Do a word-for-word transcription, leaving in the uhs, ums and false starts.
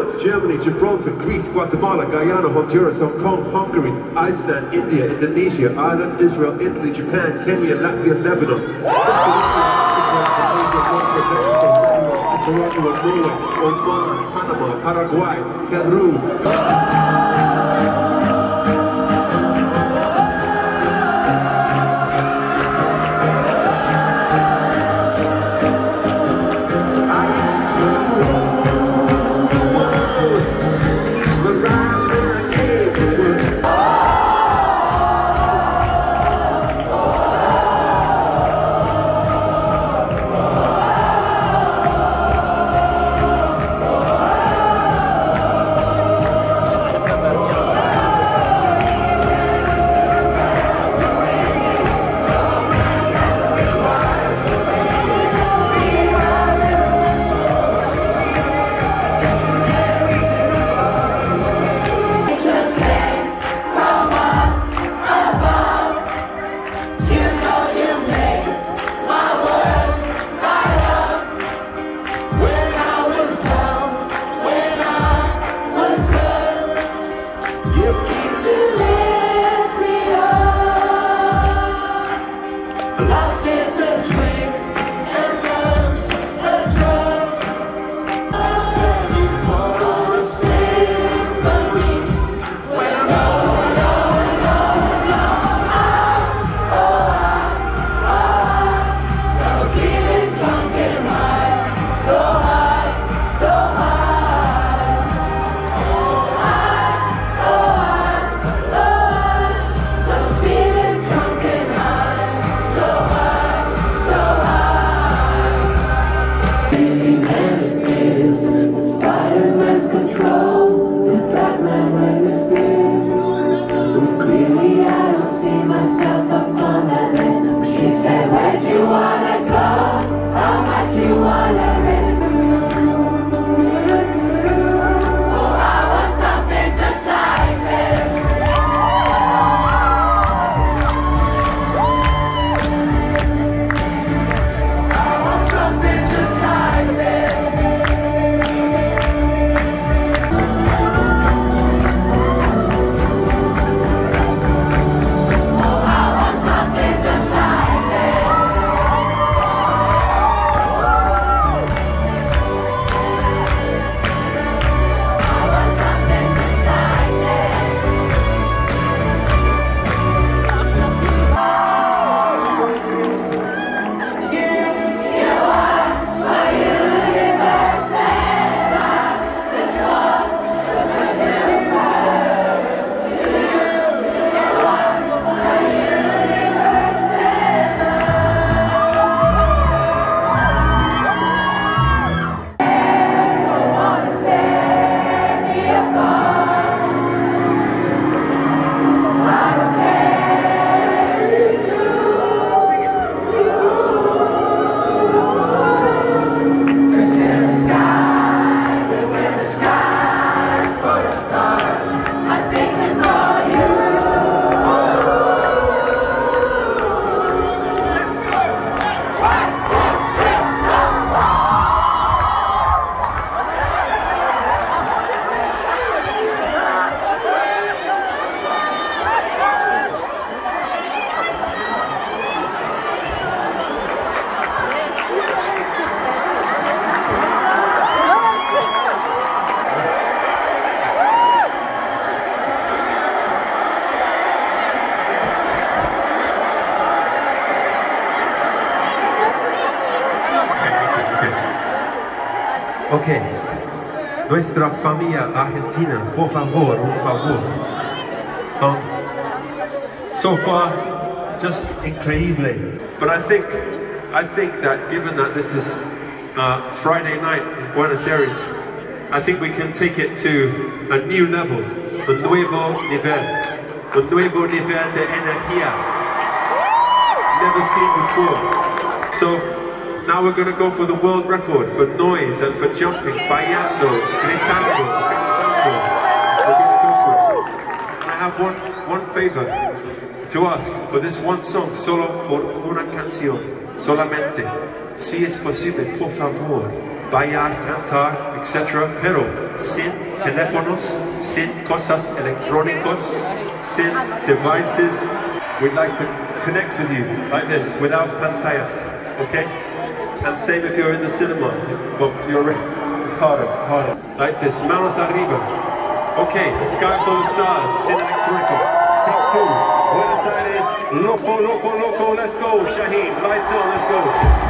France, Germany, Gibraltar, Greece, Guatemala, Guyana, Honduras, Hong Kong, Hungary, Iceland, India, Indonesia, Ireland, Israel, Italy, Japan, Kenya, Latvia, Lebanon, Nicaragua, Norway, Oman, Panama, Paraguay, Peru. Ok, nuestra familia argentina, por favor, un favor. Um, so far, just increíble. But I think, I think that given that this is uh, Friday night in Buenos Aires, I think we can take it to a new level, a nuevo nivel, a nuevo nivel de energía, never seen before. So. Now we're going to go for the world record for noise and for jumping, bailando, gritando, cantando. We're going to go for it. I have one, one favor to ask for this one song, solo por una canción, solamente. Si es posible, por favor, bailar, cantar, et cetera. Pero sin teléfonos, sin cosas electrónicos, sin devices. We'd like to connect with you like this, without pantallas, okay? And same if you're in the cinema. Well, you're, it's harder, harder. Like this, manos arriba. Okay, the sky full of stars, sin electronicos. Take two. Buenos Aires, loco, loco, loco, let's go. Shaheen, lights on, let's go.